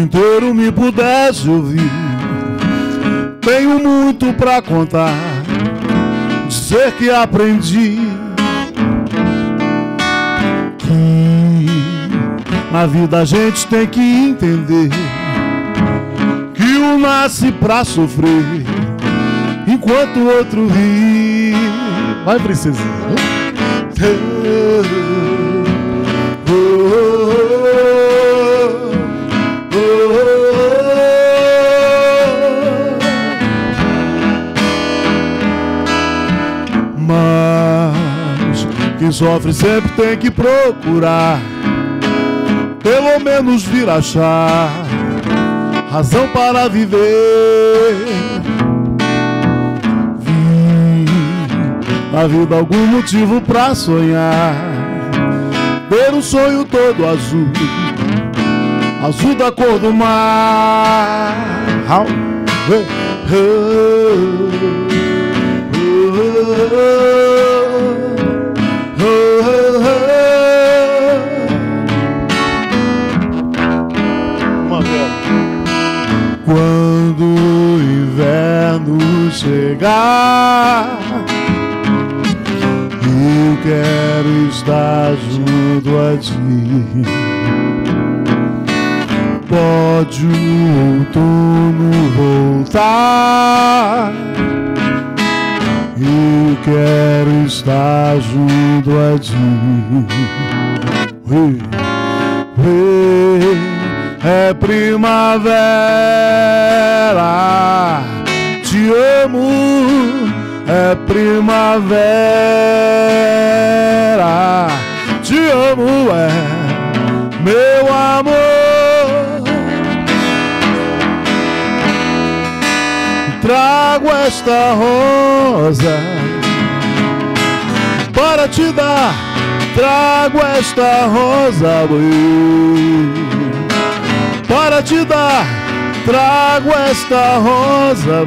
inteiro me pudesse ouvir. Tenho muito pra contar, dizer que aprendi que na vida a gente tem que entender que um nasce pra sofrer enquanto o outro ri. Vai, princesinha. Mas quem sofre sempre tem que procurar, pelo menos vir achar razão para viver. Na vida algum motivo pra sonhar, ter um sonho todo azul, azul da cor do mar. Quando o inverno chegar, eu quero estar junto a ti. Pode o outono voltar, eu quero estar junto a ti. É primavera, te amo. É primavera, te amo, é meu amor. Trago esta rosa para te dar, trago esta rosa para te dar, trago esta rosa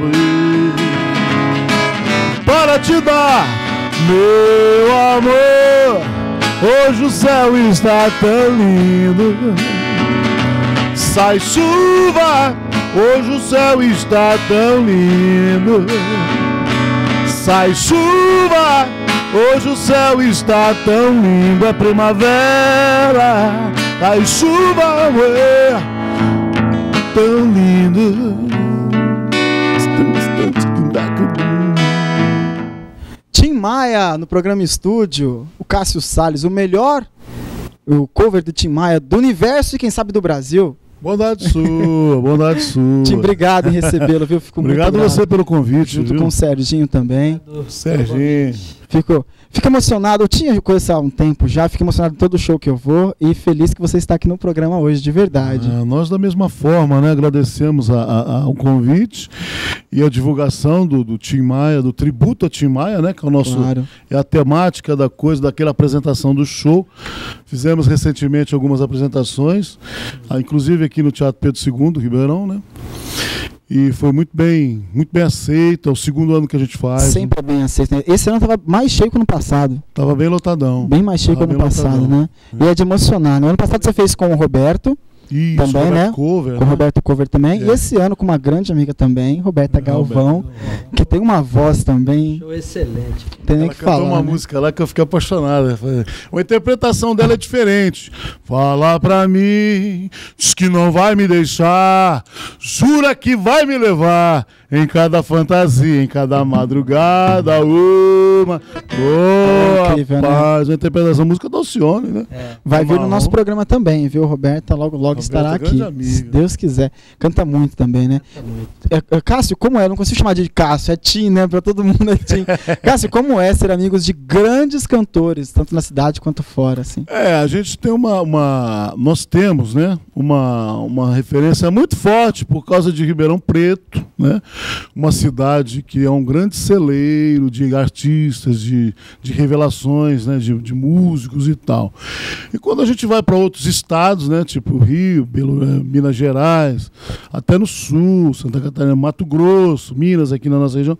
para te dar, meu amor. Hoje o céu está tão lindo, sai chuva. Hoje o céu está tão lindo, sai chuva. Hoje o céu está tão lindo, é primavera, sai chuva, tão lindo. Tim Maia no programa Estúdio, o Cássio Salles, o melhor, o cover do Tim Maia do universo e quem sabe do Brasil. Bondade sua, bondade sua. Tim, obrigado em recebê-lo, viu? Fico obrigado muito você pelo convite. Junto viu? com o Serginho também. Serginho. Fico emocionado, eu tinha coisa há um tempo já, fico emocionado todo show que eu vou e feliz que você está aqui no programa hoje, de verdade. Nós da mesma forma, né, agradecemos ao convite e a divulgação do Tim Maia, do tributo a Tim Maia, né, que é o nosso, Claro. é a temática da coisa, daquela apresentação do show. Fizemos recentemente algumas apresentações, inclusive aqui no Teatro Pedro II, Ribeirão, né? E foi muito bem aceito. É o segundo ano que a gente faz. Sempre é bem aceito, né? Esse ano estava mais cheio que no ano passado. Tava bem lotadão. Bem mais cheio que no ano passado, né? E é de emocionar, né? No ano passado você fez com o Roberto. Isso, também, Roberto né? Cover, Com o né? Roberto Cover também. É. E esse ano com uma grande amiga também, Roberta Galvão, que tem uma voz também. Show excelente. Tem nem Ela que cantou falar. uma né? música lá que eu fiquei apaixonado. A interpretação dela é diferente. Fala pra mim, diz que não vai me deixar, jura que vai me levar em cada fantasia, em cada madrugada, uma. Boa, incrível, rapaz, a interpretação, música da Alcione, né? Vai vir no Marrom. nosso programa também, viu? Roberta logo estará Roberta, aqui. grande amiga. Se Deus quiser. Canta muito também, né? Cássio, como é? Eu não consigo chamar de Cássio, é Tim, né? Pra todo mundo é Tim. Cássio, como é ser amigos de grandes cantores, tanto na cidade quanto fora, assim? A gente tem nós temos, né, uma referência muito forte por causa de Ribeirão Preto, né? Uma cidade que é um grande celeiro de artistas, de revelações, né, de músicos e tal. E quando a gente vai para outros estados, né, tipo Rio, Minas Gerais, até no Sul, Santa Catarina, Mato Grosso, Minas, aqui na nossa região,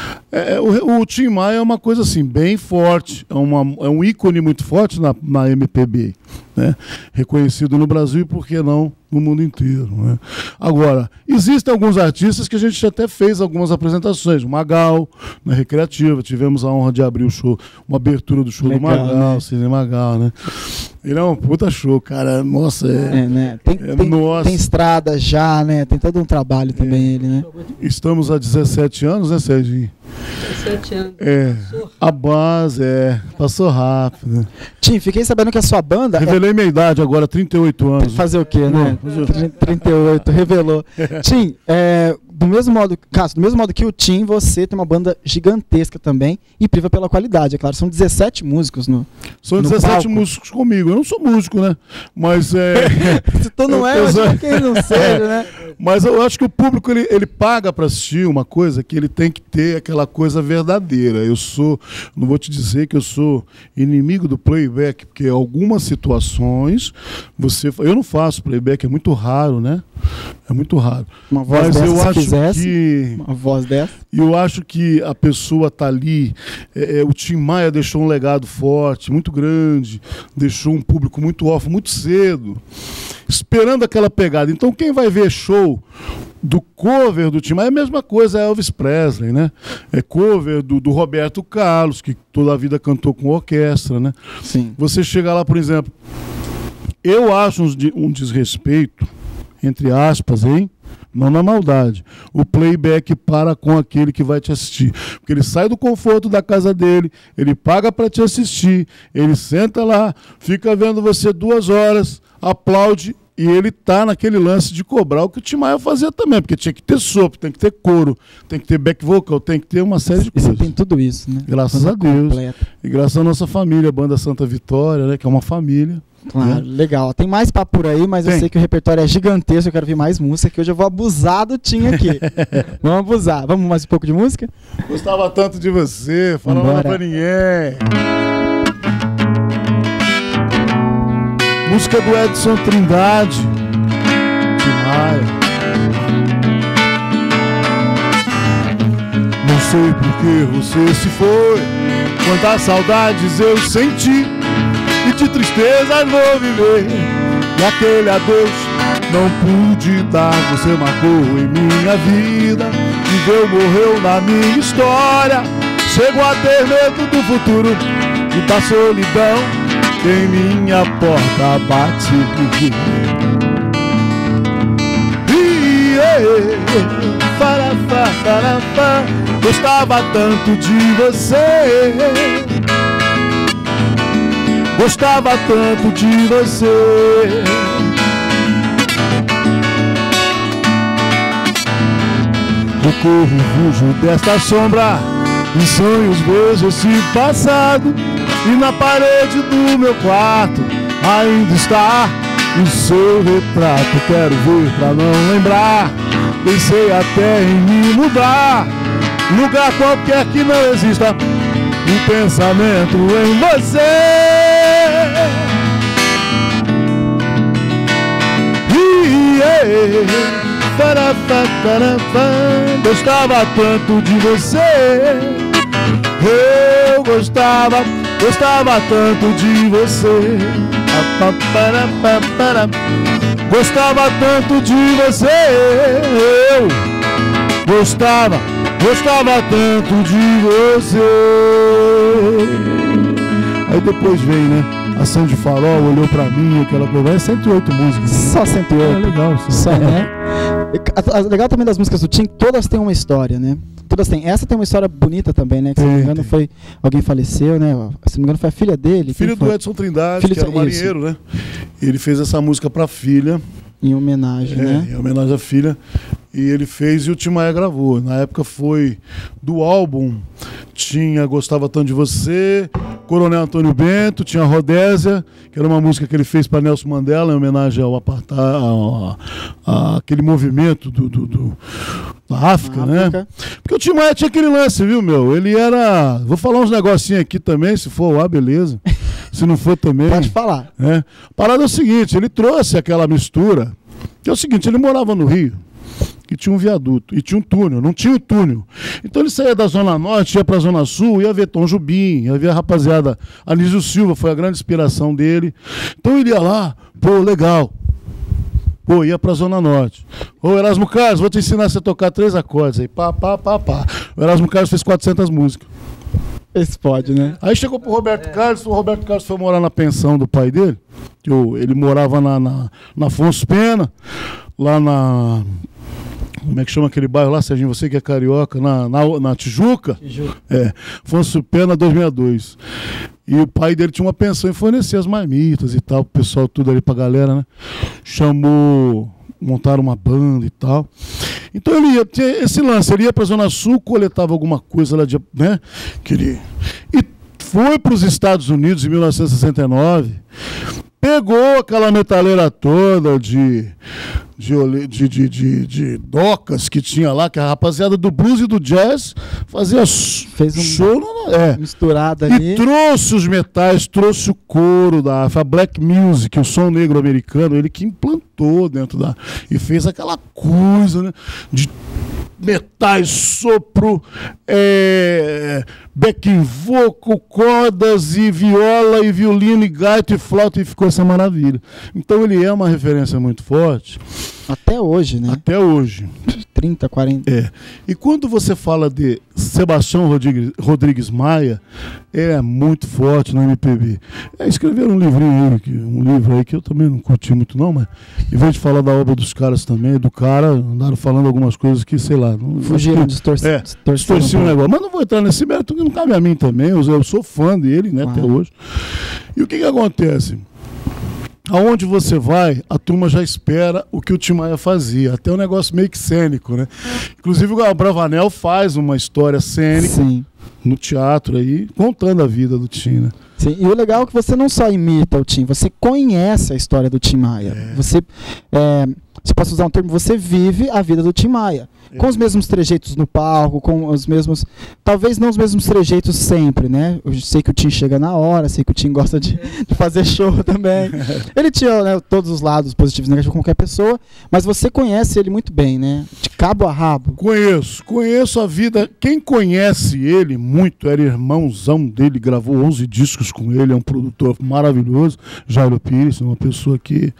o Tim Maia é uma coisa assim, bem forte, é um ícone muito forte na MPB, né? Reconhecido no Brasil e, por que não, no mundo inteiro, né? Agora, existem alguns artistas que a gente até fez algumas apresentações. O Magal, na Recreativa, tivemos a honra de abrir o show, uma abertura do show Legal, do Magal, né? Cine Magal, né? Ele é um puta show, cara. Nossa, né? Tem estrada já, né? Tem todo um trabalho também ele, né? Estamos há 17 anos, né, Serginho? 17 anos. A base, passou rápido. Tim, fiquei sabendo que a sua banda... Revelei minha idade agora, 38 anos. Fazer o quê, né? 38, revelou. Tim, do mesmo modo, Cássio, do mesmo modo que o Tim, você tem uma banda gigantesca também e priva pela qualidade, é claro. São 17 músicos no São 17 músicos comigo. Eu não sou músico, né? Mas Se tu não imagina quem não seja, né? Mas eu acho que o público, ele paga para assistir uma coisa que ele tem que ter aquela coisa verdadeira. Não vou te dizer que eu sou inimigo do playback, porque em algumas situações eu não faço playback, é muito raro, né? É muito raro. Uma voz mas dessa, eu se acho fizesse, que uma voz dessa. eu acho que a pessoa tá ali. O Tim Maia deixou um legado forte, muito grande, deixou um público muito órfão, muito cedo, esperando aquela pegada. Então quem vai ver show do cover do Tim Maia é a mesma coisa, é Elvis Presley, né? É cover do Roberto Carlos, que toda a vida cantou com orquestra, né? Sim. Você chega lá, por exemplo, eu acho um desrespeito, entre aspas, hein? Não na maldade. O playback para com aquele que vai te assistir. Porque ele sai do conforto da casa dele, ele paga para te assistir, ele senta lá, fica vendo você 2 horas, aplaude, e ele tá naquele lance de cobrar o que o Tim Maia fazia também, porque tinha que ter sopro, tem que ter coro, tem que ter back vocal, tem que ter uma série de coisas. Você tem tudo isso, né? Graças a Deus. E graças à nossa família, a Banda Santa Vitória, né, que é uma família. Claro, legal. Tem mais papo por aí, mas eu sei que o repertório é gigantesco, eu quero ver mais música, que hoje eu vou abusar do Tim aqui. Vamos abusar. Vamos mais um pouco de música? Gostava tanto de você, falando pra ninguém. Música do Edson Trindade, Tim Maia. Não sei por que você se foi, quantas saudades eu senti, e de tristeza vou viver, e aquele adeus não pude dar. Você marcou em minha vida, viveu, morreu na minha história. Chego a ter medo do futuro e da solidão que em minha porta bate. Gostava tanto de você, gostava tanto de você. Eu corro, fujo desta sombra, em sonhos vejo esse passado, e na parede do meu quarto ainda está o seu retrato. Quero ver pra não lembrar, pensei até em me mudar, lugar qualquer que não exista um pensamento em você. Gostava tanto de você, eu gostava tanto de você. Gostava tanto de você, eu gostava tanto de você. Aí depois vem, né? Ação de Farol, olhou pra mim, aquela coisa. É 108 músicas. Só 108. É legal. Só, né? Legal também das músicas do Tim, todas têm uma história, né? Todas têm. Essa tem uma história bonita também, né? Que, se não me engano, foi... Alguém faleceu, né? Se não me engano, foi a filha dele. Filho do Edson Trindade, que era o marinheiro, né? Ele fez essa música pra filha. Em homenagem, né? Em homenagem à filha. E ele fez e o Tim Maia gravou. Na época foi do álbum. Tinha Gostava Tanto de Você, Coronel Antônio Bento, tinha Rodésia, que era uma música que ele fez para Nelson Mandela, em homenagem ao aquele movimento da África, né? Porque o Tim Maia tinha aquele lance, viu, meu? Ele era... Vou falar uns negocinhos aqui também, se for lá, beleza. Se não for também... Pode falar. A parada é o seguinte, ele trouxe aquela mistura, que é o seguinte, ele morava no Rio, que tinha um viaduto, e tinha um túnel, não tinha um túnel. Então ele saía da Zona Norte, ia pra Zona Sul, ia ver Tom Jobim, ia ver a rapaziada, Anísio Silva foi a grande inspiração dele. Então ele ia lá, pô, legal. Pô, ia pra Zona Norte. Ô, Erasmo Carlos, vou te ensinar você a tocar 3 acordes aí. Pá, pá, pá, pá. O Erasmo Carlos fez 400 músicas. Esse pode, né? Aí chegou pro Roberto Carlos, o Roberto Carlos foi morar na pensão do pai dele, que ele morava na Afonso Pena, lá na... Como é que chama aquele bairro lá, Serginho? Você que é carioca, na Tijuca? É, Afonso Pena 262. E o pai dele tinha uma pensão e fornecia as marmitas e tal, o pessoal tudo ali pra galera, né? Montaram uma banda e tal. Então ele ia ter esse lance, ele ia pra Zona Sul, coletava alguma coisa lá de, né? E foi para os Estados Unidos em 1969, pegou aquela metaleira toda de docas que tinha lá, que a rapaziada do blues e do jazz fazia show misturada ali. E trouxe os metais, trouxe o couro da a black music, o som negro americano, ele que implantou dentro da... E fez aquela coisa, né, de metais, sopro, backing vocal, cordas e viola e violino e gaita e flauta, e ficou essa maravilha. Então ele é uma referência muito forte. Até hoje, né? Até hoje. 30, 40. E quando você fala de Sebastião Rodrigues Maia, é muito forte no MPB. Escreveram um livro aí que eu também não curti muito não, mas em vez de falar da obra dos caras também, do cara, andaram falando algumas coisas que, sei lá... Fugiram, distorciam o negócio. Mas não vou entrar nesse mérito, que não cabe a mim também, eu sou fã dele, né, até hoje. E o que acontece? Aonde você vai, a turma já espera o que o Tim Maia fazia. Até um negócio meio que cênico, né? Inclusive o Bravanel faz uma história cênica. Sim. No teatro aí, contando a vida do Tim, né? Sim, e o legal é que você não só imita o Tim, você conhece a história do Tim Maia. Você posso usar um termo, você vive a vida do Tim Maia. Com os mesmos trejeitos no palco, com os mesmos... Talvez não os mesmos trejeitos sempre, né? Eu sei que o Tim chega na hora, sei que o Tim gosta de fazer show também. Ele tinha, né, todos os lados positivos e negativos como qualquer pessoa, mas você conhece ele muito bem, né? De cabo a rabo. Conheço a vida. Quem conhece ele muito era irmãozão dele, gravou 11 discos com ele, é um produtor maravilhoso, Jairo Pires, uma pessoa que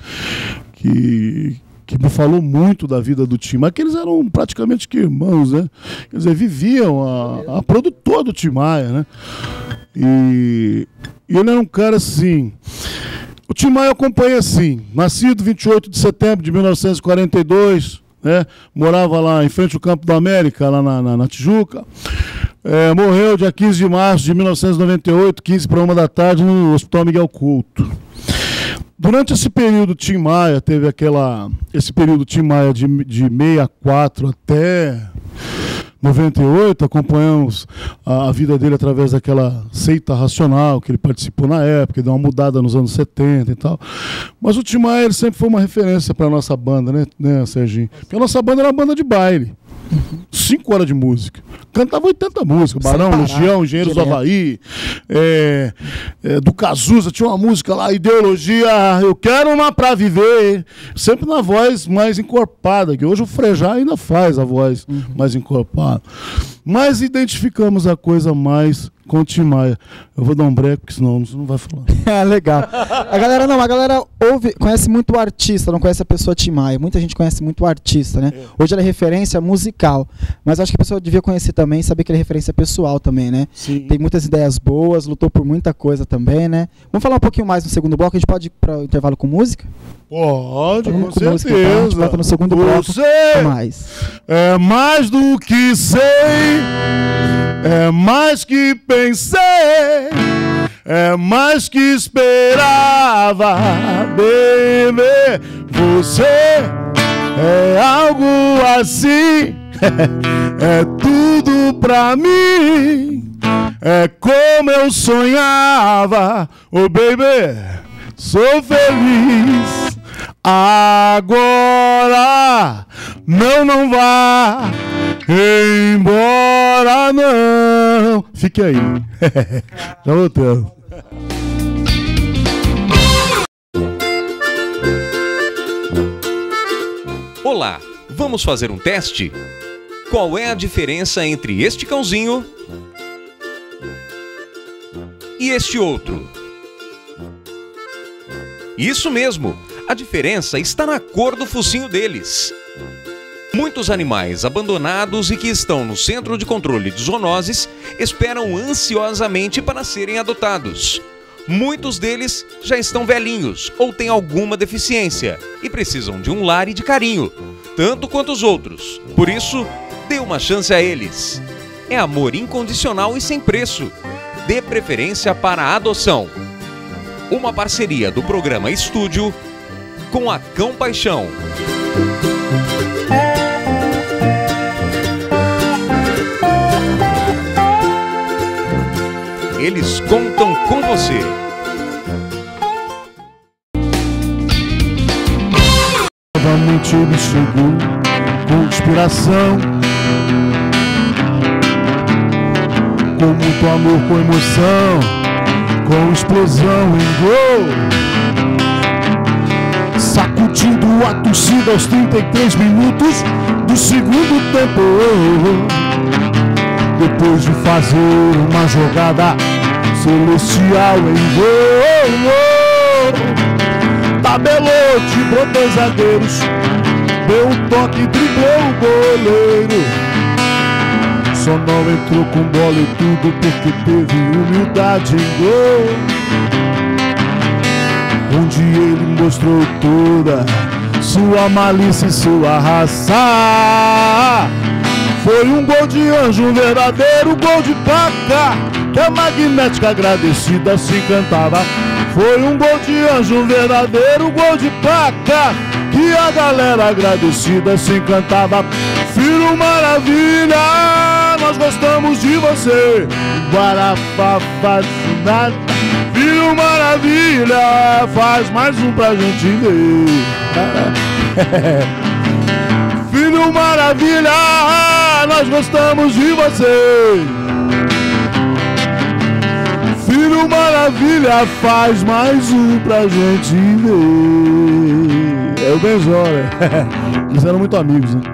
me falou muito da vida do Tim Maia, que eles eram praticamente que irmãos, né? Quer dizer, viviam a produtora do Tim Maia, né? E ele era um cara assim... O Tim Maia eu acompanhei assim, nascido 28 de setembro de 1942, né? Morava lá em frente ao Campo da América, lá na Tijuca. Morreu dia 15 de março de 1998, 15 para 1 da tarde, no Hospital Miguel Couto. Durante esse período, Tim Maia teve esse período Tim Maia de 64 até 98, acompanhamos a vida dele através daquela seita racional que ele participou na época, deu uma mudada nos anos 70 e tal. Mas o Tim Maia ele sempre foi uma referência para a nossa banda, né, Serginho? Porque a nossa banda era uma banda de baile. 5 horas de música. Cantava 80 músicas. Barão, Legião, Engenheiros do Havaí, do Cazuza, tinha uma música lá, Ideologia, eu quero uma pra viver. Sempre na voz mais encorpada, que hoje o Frejá ainda faz a voz mais encorpada. Mas identificamos a coisa mais com o Tim Maia. Eu vou dar um break, porque senão você não vai falar. Legal. A galera conhece muito o artista, não conhece a pessoa Tim Maia. Muita gente conhece muito o artista, né? Hoje ele é referência musical, mas acho que a pessoa devia conhecer também, saber que ele é referência pessoal também, né? Sim. Tem muitas ideias boas, lutou por muita coisa também, né? Vamos falar um pouquinho mais no segudo bloco, a gente pode ir para o intervalo com música? Pode, com certeza. Música, então. A gente volta no segundo bloco. É mais do que sei, é mais que pensei, é mais que esperava, baby. Você é algo assim, é tudo pra mim, é como eu sonhava, oh baby, sou feliz. Agora não vá embora não. Fique aí. Já voltando. Olá, vamos fazer um teste? Qual é a diferença entre este cãozinho e este outro? Isso mesmo! A diferença está na cor do focinho deles. Muitos animais abandonados e que estão no centro de controle de zoonoses esperam ansiosamente para serem adotados. Muitos deles já estão velhinhos ou têm alguma deficiência e precisam de um lar e de carinho, tanto quanto os outros. Por isso, dê uma chance a eles. É amor incondicional e sem preço. Dê preferência para a adoção. Uma parceria do programa Estúdio com a Cão Paixão. Eles contam com você. Novamente ele chegou com inspiração, com muito amor, com emoção, com explosão em gol, sacudindo a torcida aos 33 minutos do segundo tempo. Depois de fazer uma jogada celestial em gol, tabelou, driblou dois zagueiros, deu um toque, driblou o goleiro. Só não entrou com bola e tudo porque teve humildade em gol, onde ele mostrou toda sua malícia e sua raça. Foi um gol de anjo, um verdadeiro gol de placa, que a magnética agradecida se cantava. Foi um gol de anjo, um verdadeiro gol de placa, que a galera agradecida se encantava. Filho maravilha, nós gostamos de você. Guarapá fascinada. Filho maravilha, faz mais um pra gente ver. Filho maravilha, nós gostamos de você. Filho maravilha, faz mais um pra gente ver. É o Benjó, né? Eles eram muito amigos, né?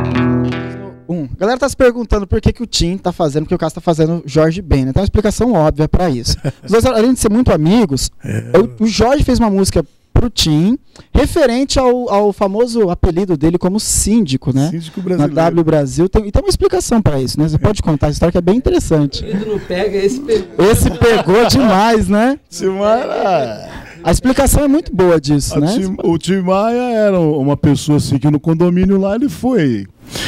A galera tá se perguntando por que o Tim tá fazendo, porque o Cássio tá fazendo Jorge Ben, né? Tem uma explicação óbvia pra isso. Os dois, além de ser muito amigos, o Jorge fez uma música pro Tim, referente ao famoso apelido dele como síndico, né? Síndico brasileiro. Na W Brasil. E tem uma explicação pra isso, né? Você pode contar essa história que é bem interessante. O não pega, esse pegou. Esse pegou demais, né? Timaya. A explicação é muito boa disso, né? O Timaya era uma pessoa assim que no condomínio lá ele foi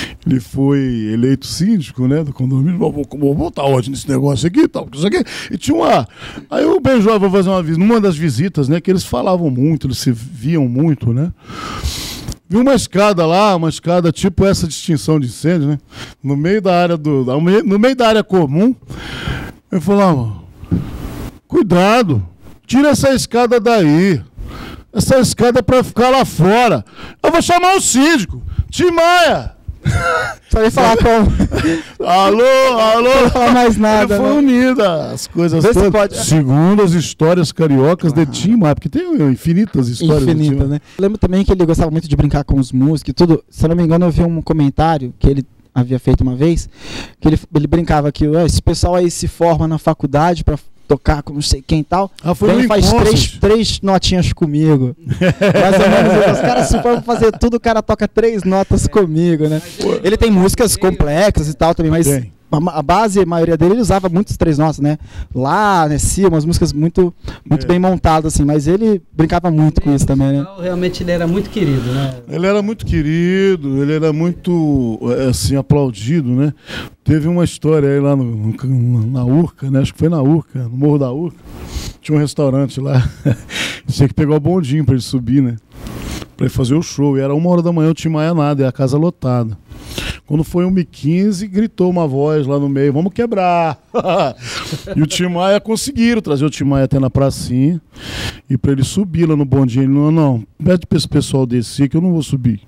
eleito síndico, né, do condomínio. Vou botar ordem nesse negócio aqui e tal, isso aqui. E tinha uma... Aí o Benjó vai fazer numa das visitas, né, que eles falavam muito, eles se viam muito, né. Viu uma escada lá, uma escada tipo essa de extinção de incêndio, né, no meio da área no meio da área comum. Eu falava, cuidado, tira essa escada daí. Essa escada é pra ficar lá fora. Eu vou chamar o síndico. Timaya! Só ia falar com... Alô? Não falar mais nada. Foi unida as coisas Vê todas. pode... Segundo as histórias cariocas de Timaya, porque tem infinitas histórias. Infinita, né? Lembro também que ele gostava muito de brincar com os músicos e tudo. Se eu não me engano, eu vi um comentário que ele havia feito uma vez, que ele brincava que esse pessoal aí se forma na faculdade pra tocar com não sei quem e tal, vem faz três notinhas comigo. Mais ou menos, os caras se formam fazer tudo, o cara toca 3 notas comigo, né? Ele tem músicas complexas e tal também, mas a base, a maioria dele, ele usava muitas 3 notas, né? Lá, né, si, umas músicas muito bem montadas, assim, mas ele brincava muito com isso também, né? Realmente ele era muito querido, né? Ele era muito querido, ele era muito, assim, aplaudido, né? Teve uma história aí lá na Urca, né? Acho que foi na Urca, no Morro da Urca. Tinha um restaurante lá. Tinha que pegar o bondinho pra ele subir, né? Pra ele fazer o show. E era 1h da manhã, o Timaya nada, e a casa lotada. Quando foi 1h15, gritou uma voz lá no meio, vamos quebrar. E o Timaya conseguiram trazer o Timaya até na pracinha. E pra ele subir lá no bondinho, ele não, pede pra esse pessoal descer que eu não vou subir.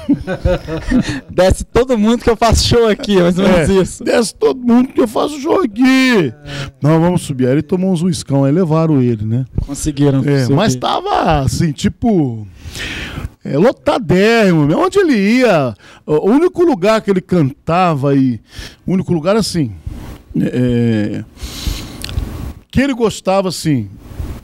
Desce todo mundo que eu faço show aqui, mais ou menos isso. Desce todo mundo que eu faço show aqui. Não, vamos subir. Aí ele tomou uns uiscão, aí levaram ele, né? Conseguiram. Mas tava assim, tipo... lotadérrimo, onde ele ia, o único lugar que ele cantava o único lugar assim, que ele gostava assim,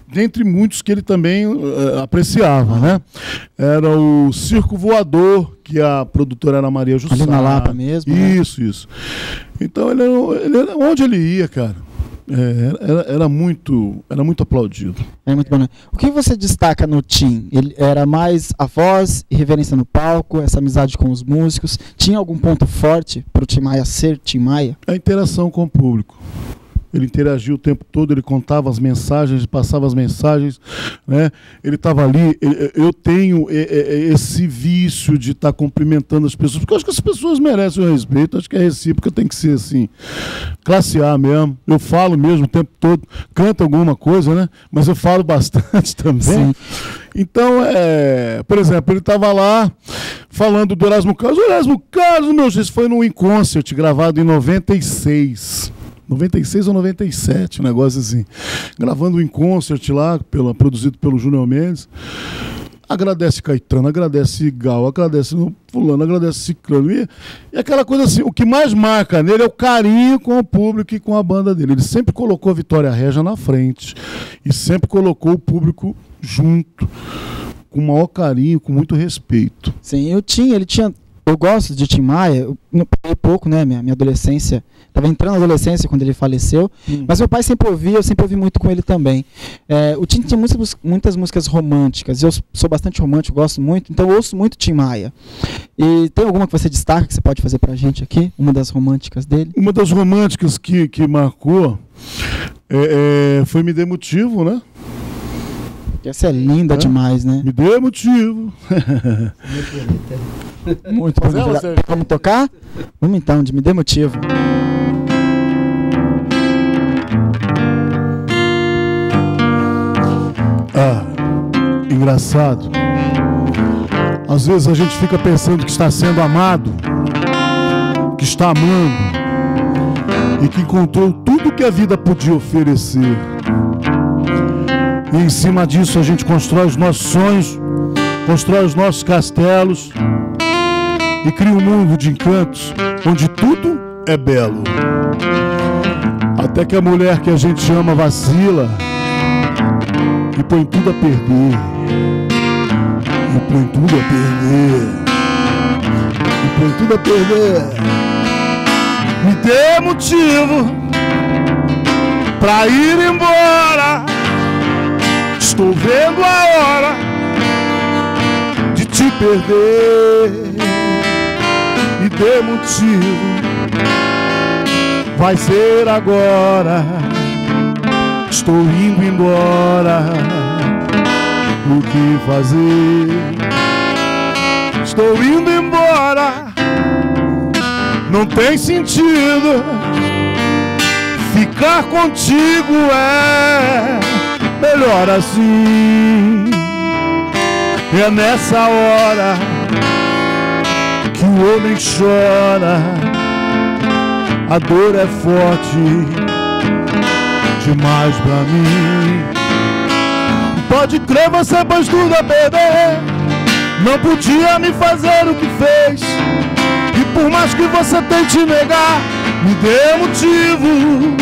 dentre muitos que ele também apreciava, né? Era o Circo Voador, que a produtora era a Maria Jussá. Ali na Lapa mesmo, né? Isso. Então ele era onde ele ia, cara. Era muito aplaudido. É muito bom, né? O que você destaca no Tim? Ele era mais a voz, irreverência no palco, essa amizade com os músicos. Tinha algum ponto forte para o Tim Maia ser Tim Maia? A interação com o público. Ele interagia o tempo todo, ele contava as mensagens, passava as mensagens, né? Ele estava ali. Eu tenho esse vício de estar cumprimentando as pessoas, porque eu acho que as pessoas merecem o respeito, acho que a recíproca tem que ser assim, classe A mesmo. Eu falo mesmo o tempo todo, canto alguma coisa, né? Mas eu falo bastante também. Sim. Então, por exemplo, ele estava lá falando do Erasmo Carlos. O Erasmo Carlos, meu Jesus, foi num In-Concert gravado em 96. 96 ou 97, um negócio assim. Gravando um In-Concert lá, produzido pelo Júnior Mendes. Agradece Caetano, agradece Gal, agradece fulano, agradece Ciclano. E aquela coisa assim, o que mais marca nele é o carinho com o público e com a banda dele. Ele sempre colocou a Vitória Regia na frente e sempre colocou o público junto, com o maior carinho, com muito respeito. Sim, eu gosto de Tim Maia, eu peguei pouco, né, minha adolescência, estava entrando na adolescência quando ele faleceu, mas meu pai sempre ouvia, eu sempre ouvi muito com ele também. O Tim tinha muitas músicas românticas, eu sou bastante romântico, gosto muito, então eu ouço muito Tim Maia. E tem alguma que você destaca que você pode fazer pra gente aqui? Uma das românticas dele? Uma das românticas que marcou foi Me Dê Motivo, né? Essa é linda demais, né? Me dê motivo. Muito bonita. Muito bonita. Vamos tocar? Vamos então, de Me Dê Motivo. Engraçado. Às vezes a gente fica pensando que está sendo amado, que está amando e que encontrou tudo que a vida podia oferecer. E em cima disso a gente constrói os nossos sonhos, constrói os nossos castelos e cria um mundo de encantos onde tudo é belo. Até que a mulher que a gente ama vacila e põe tudo a perder. E põe tudo a perder. E põe tudo a perder. Me dê motivo pra ir embora. Estou vendo a hora de te perder. Me dê motivo, vai ser agora. Estou indo embora. O que fazer? Estou indo embora. Não tem sentido. Ficar contigo é melhor assim. É nessa hora que o homem chora. A dor é forte demais pra mim. Pode crer, você pôs tudo a perder. Não podia me fazer o que fez. E por mais que você tente negar, me dê motivo.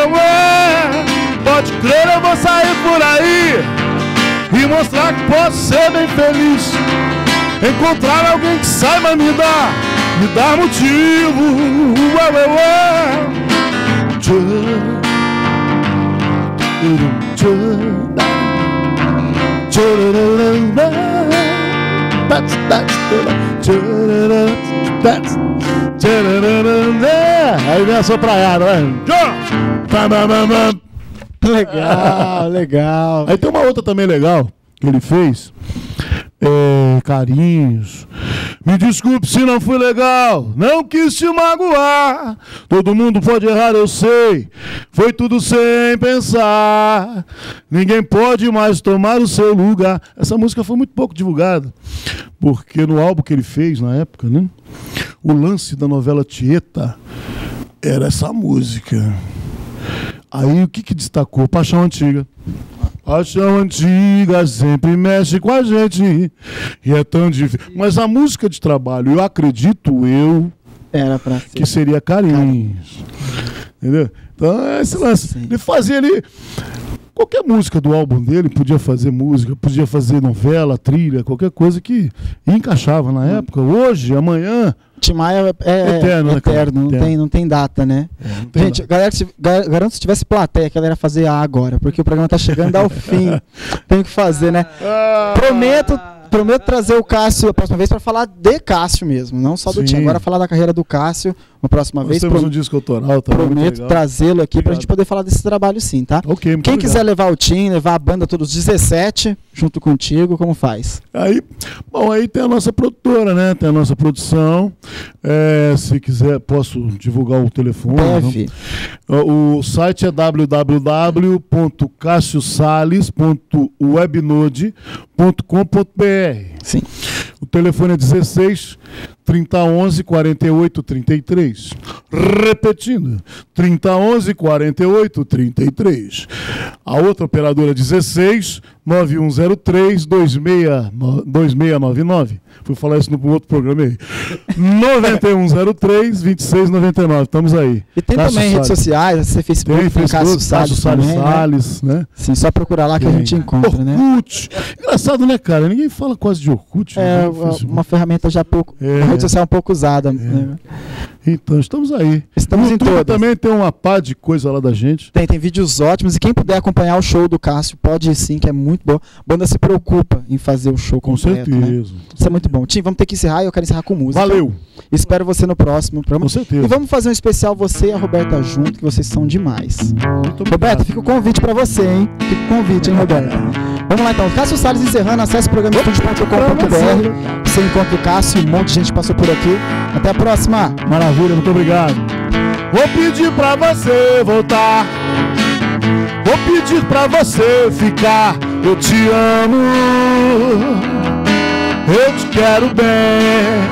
Pode crer, eu vou sair por aí e mostrar que posso ser bem feliz. Encontrar alguém que saiba me dar motivo. Aí vem a sopraiada, Legal, legal. Aí tem uma outra também legal que ele fez. Carinhos. Me desculpe se não fui legal, não quis te magoar. Todo mundo pode errar, eu sei. Foi tudo sem pensar. Ninguém pode mais tomar o seu lugar. Essa música foi muito pouco divulgada, porque no álbum que ele fez na época, né, o lance da novela Tieta era essa música. Aí o que destacou? Paixão Antiga. Paixão antiga sempre mexe com a gente e é tão difícil. Mas a música de trabalho, eu acredito era pra ser. Que seria Carinhos. Entendeu? Então é esse lance. Ele fazia ali. qualquer música do álbum dele, podia fazer música, podia fazer novela, trilha, qualquer coisa que encaixava na época. Hoje, amanhã... Tim Maia é eterno, né, eterno, não tem data, né? Não tem Gente, data. galera, garanto se tivesse plateia, que ela ia fazer A agora, porque o programa tá chegando ao fim. Tem que fazer, né? Prometo trazer o Cássio a próxima vez para falar de Cássio mesmo, não só do Sim. Tim. Agora falar da carreira do Cássio uma próxima Nós vez. temos um disco autoral também. muito Prometo legal. trazê-lo aqui pra Obrigado. gente poder falar desse trabalho sim, tá? Ok, muito Quem obrigado. quiser levar o Tim, levar a banda todos 17 junto contigo, como faz? Aí tem a nossa produtora, né? Tem a nossa produção. Se quiser, posso divulgar o telefone. Deve. O site é www.cassiosales.webnode.com.br. Sim. O telefone é 16 3011 48 33. Repetindo, 3011 48 33. A outra operadora é 16 9103 2699. Fui falar isso no outro programa aí. 9103 2699. Estamos aí. E tem Cássio também redes Salles. sociais, você Facebook, tem Cássio Salles também, né? Salles, né? Sim, só procurar lá que a gente encontra, né? Orkut. Engraçado, né, cara? Ninguém fala quase de Orkut. É né? Facebook. uma ferramenta já pouco, uma rede social um pouco usada. Né? Então, estamos aí. Estamos No em YouTube todas. também tem uma pá de coisa lá da gente. Tem vídeos ótimos e quem puder acompanhar o show do Cássio pode ir sim, que é muito bom. A banda se preocupa em fazer o show Com completo, né? certeza. Isso é muito bom. Tim, vamos ter que encerrar e eu quero encerrar com música. Valeu. Espero você no próximo programa. Com certeza. E vamos fazer um especial você e a Roberta junto, que vocês são demais. Muito obrigado. Roberta, fica o convite pra você, hein? Fica o convite, hein, Roberta? Vamos lá então. Cássio Salles encerrando. Acesse o programa estúdio.com.br. Você encontra o Cássio, um monte de gente passou por aqui. Até a próxima. Maravilha, muito obrigado. Vou pedir pra você voltar. Vou pedir pra você ficar. Eu te amo. Eu te quero bem.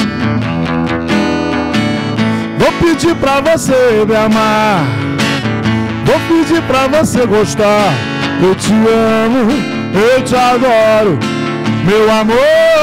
Vou pedir pra você me amar. Vou pedir pra você gostar. Eu te amo, eu te adoro, meu amor.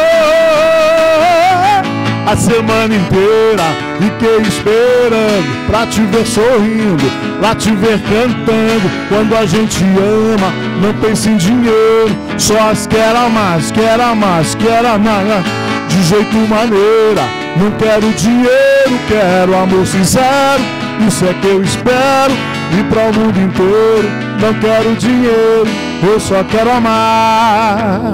A semana inteira fiquei esperando pra te ver sorrindo, pra te ver cantando. Quando a gente ama, não pensa em dinheiro, só as quer amar, quer amar, quer amar. De jeito maneira, não quero dinheiro, quero amor sincero. Isso é que eu espero, e para o mundo inteiro. Não quero dinheiro, eu só quero amar.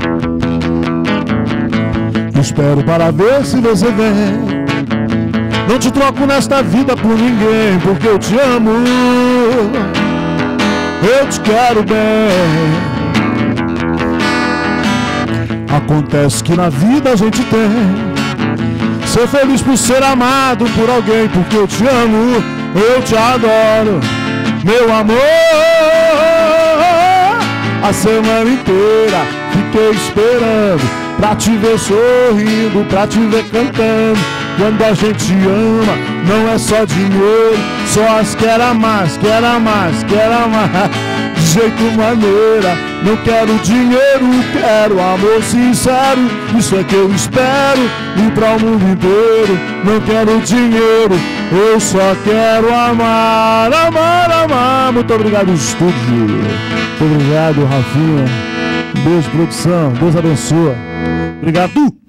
Espero para ver se você vem. Não te troco nesta vida por ninguém, porque eu te amo. Eu te quero bem. Acontece que na vida a gente tem ser feliz por ser amado por alguém, porque eu te amo, eu te adoro, meu amor. A semana inteira fiquei esperando pra te ver sorrindo, pra te ver cantando. Quando a gente ama, não é só dinheiro, só as quer amar, quer amar, quer amar. De jeito maneira, não quero dinheiro, quero amor sincero. Isso é que eu espero, e para o mundo inteiro. Não quero dinheiro, eu só quero amar, amar, amar. Muito obrigado, estúdio. Muito obrigado, Rafinha. Um beijo, produção. Deus abençoe. Obrigado.